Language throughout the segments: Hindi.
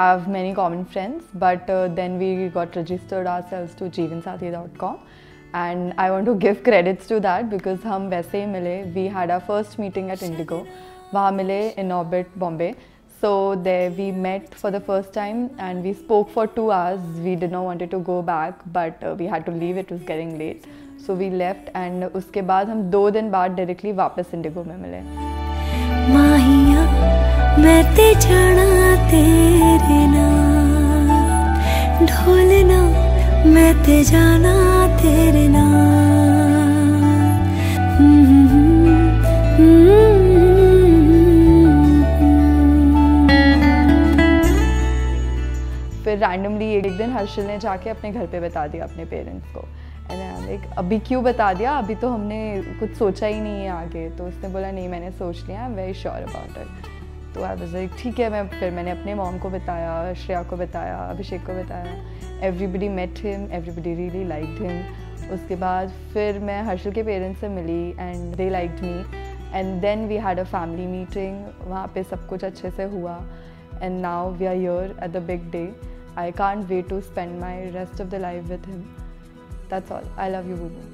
have many common friends, but then we got registered ourselves to jeevansathi.com, and I want to give credits to that because हम वैसे ही मिले. We had our first meeting at Indigo. वहाँ मिले in Orbit, Bombay. So there we met for the first time and we spoke for 2 hours. We did not wanted to go back, but we had to leave. It was getting late, so we left. And उसके बाद हम 2 दिन बाद directly वापस Indigo में मिले. माहिया मैं ते जाना तेरे नाम, ढोलना मैं ते जाना तेरे नाम. फिर रैंडमली एक दिन हर्षल ने जाके अपने घर पे बता दिया अपने पेरेंट्स को. एंड आई लाइक अभी क्यों बता दिया, अभी तो हमने कुछ सोचा ही नहीं है आगे. तो उसने बोला नहीं मैंने सोच लिया, I am very sure about it. तो आई वाज लाइक ठीक है. फिर मैंने अपने मॉम को बताया, श्रेया को बताया, अभिषेक को बताया. Everybody met him, everybody really liked him. उसके बाद फिर मैं हर्षल के पेरेंट्स से मिली and they liked me. And then we had a family meeting. वहाँ पे सब कुछ अच्छे से हुआ. And now we are here at the big day. I can't wait to spend my rest of the life with him. That's all. I love you, Bubu.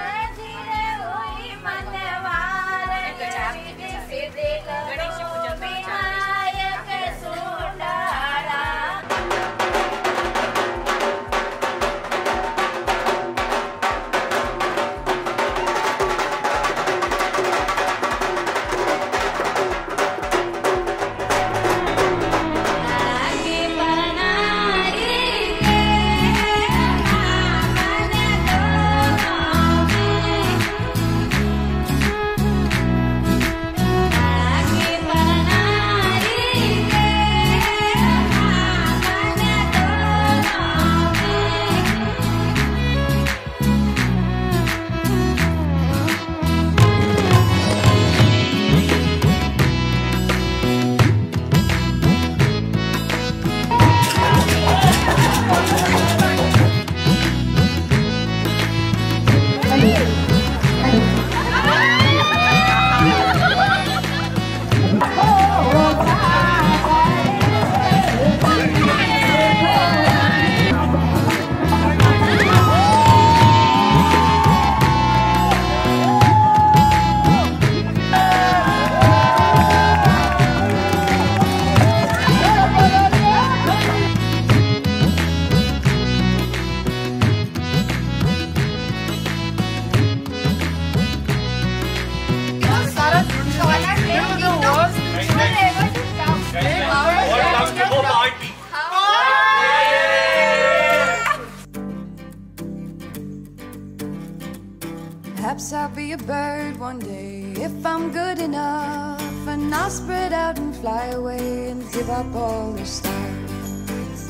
Perhaps I'll be a bird one day if I'm good enough, and I'll spread out and fly away and give up all the stars.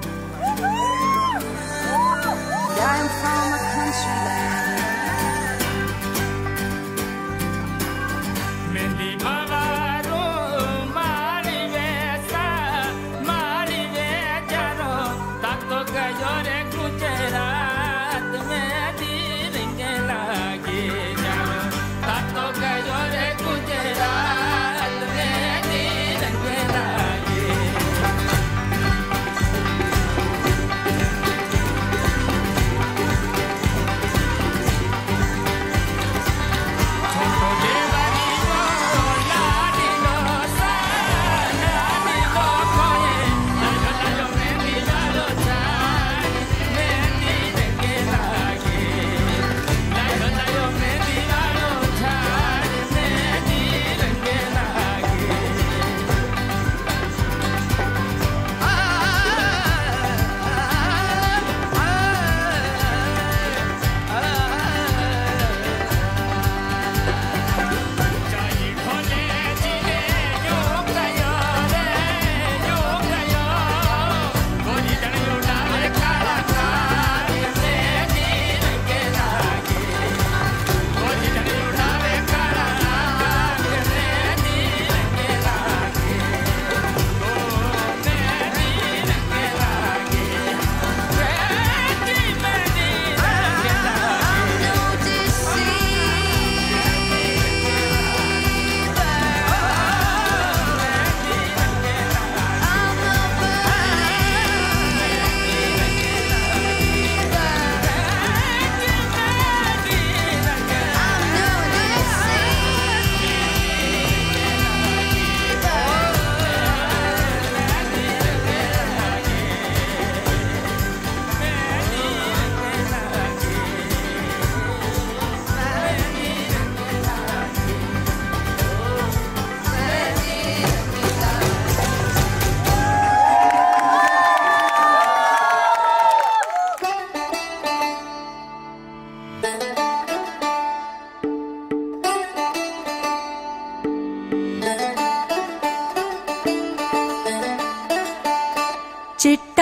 I'm from a country land.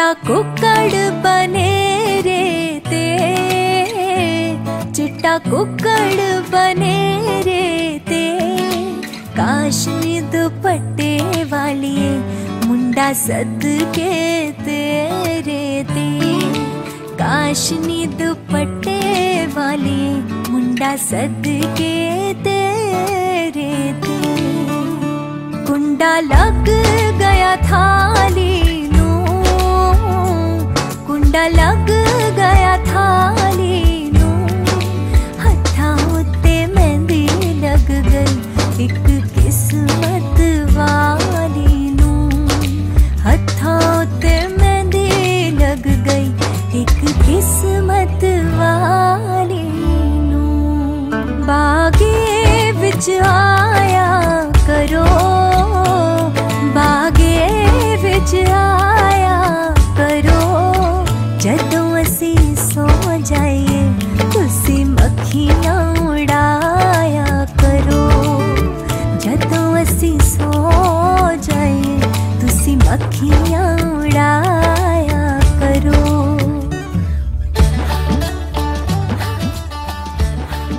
चिट्टा कुक्कड़ बने रे ते, चिट्टा कुक्कड़ बने रे ते, काशनी दुपट्टे वाली मुंडा सदके तेरे ते, काशनी दुपट्टे वाली मुंडा सदके तेरे ते। कुंडा लग गया थाली नू, कुंडा लग गया थाली नू, हत्था उत्ते मेहंदी लग गई एक किस्मत वाली नू, हत्था उत्ते मेहंदी लग गई एक किस्मत वाली नू। बागे विच आया करो, बागे विच आया करो, जदों असी सो जाइए तुसी मक्खियां उड़ाया करो, जदों असी सो जाइए तुसी मक्खियां